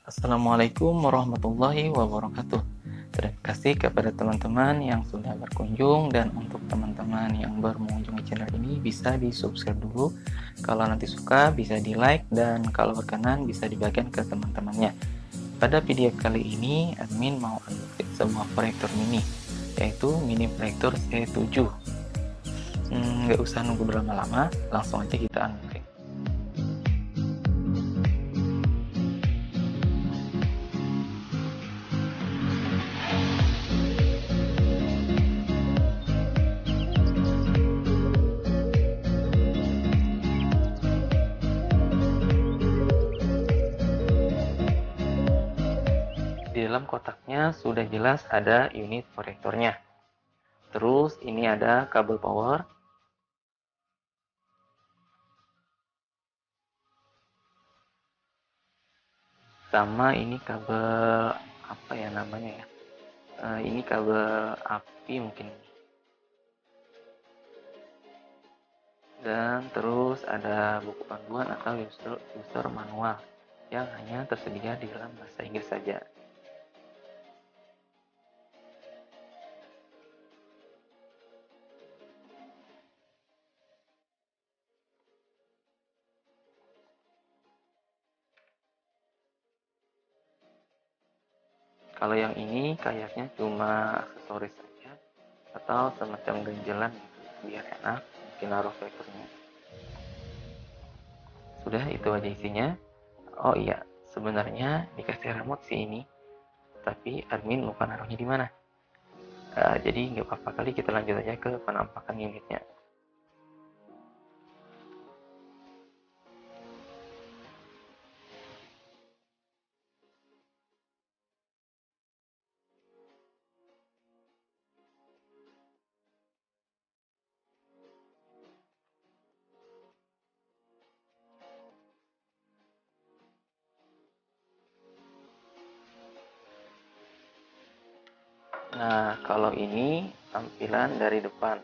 Assalamualaikum warahmatullahi wabarakatuh. Terima kasih kepada teman-teman yang sudah berkunjung, dan untuk teman-teman yang baru mengunjungi channel ini bisa di subscribe dulu. Kalau nanti suka bisa di like, dan kalau berkenan bisa dibagikan ke teman-temannya. Pada video kali ini admin mau unboxing sebuah proyektor mini, yaitu mini proyektor C7. Nggak usah nunggu berlama-lama, langsung aja kita unboxing. Di dalam kotaknya sudah jelas ada unit proyektornya. Terus ini ada kabel power. Sama ini kabel apa ya namanya ya? Ini kabel api mungkin. Dan terus ada buku panduan atau user manual yang hanya tersedia di dalam bahasa Inggris saja. Kalau yang ini kayaknya cuma aksesoris saja atau semacam ganjelan gitu, biar enak mungkin naruh proyektornya. Sudah, itu aja isinya. Oh iya, sebenarnya dikasih remote sih ini, tapi admin lupa naruhnya di mana. Jadi nggak apa-apa kali, kita lanjut aja ke penampakan unitnya. Nah, kalau ini tampilan dari depan.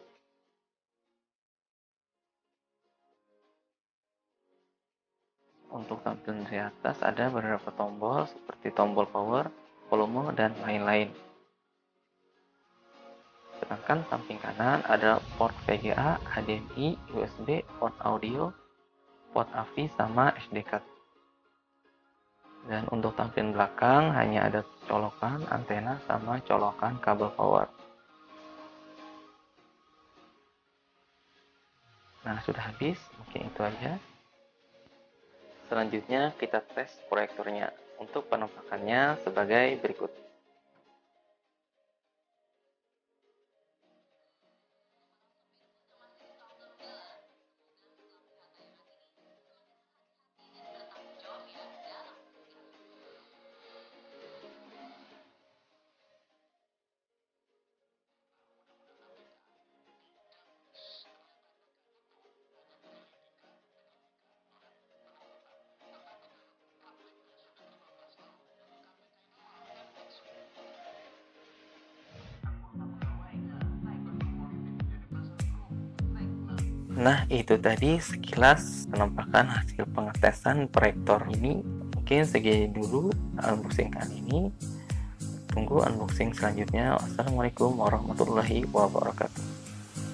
Untuk tampilan dari atas ada beberapa tombol seperti tombol power, volume, dan lain-lain. Sedangkan samping kanan ada port VGA, HDMI, USB, port audio, port AV, sama SD card. Dan untuk tampilan belakang hanya ada colokan antena sama colokan kabel power. Nah, sudah habis, mungkin itu aja. Selanjutnya kita tes proyektornya. Untuk penampakannya sebagai berikut. Nah, itu tadi sekilas penampakan hasil pengetesan proyektor ini. Mungkin segini dulu unboxing kali ini. Tunggu unboxing selanjutnya. Wassalamualaikum warahmatullahi wabarakatuh.